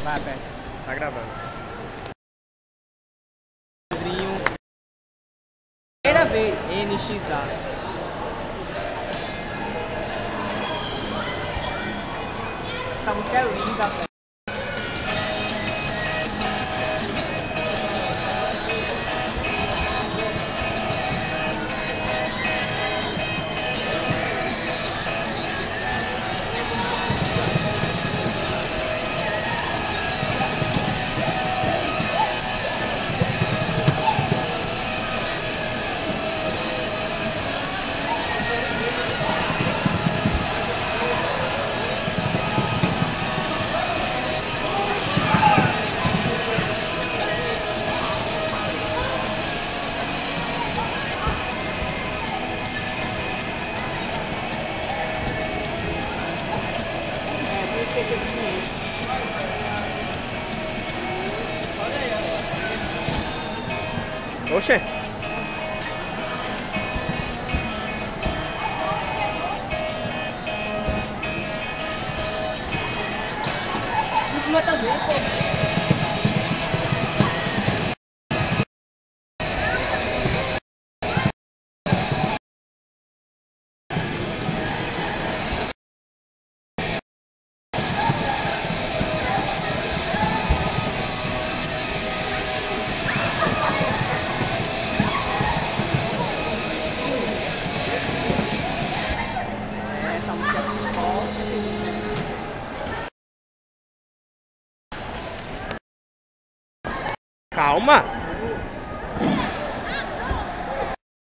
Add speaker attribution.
Speaker 1: Vai, aperta.
Speaker 2: Tá gravando.
Speaker 1: Pedrinho. Primeira vez. NXA. Essa música é linda, velho.
Speaker 2: Oxê.
Speaker 1: Em cima também, pô. Essa música é muito forte.
Speaker 2: Calma.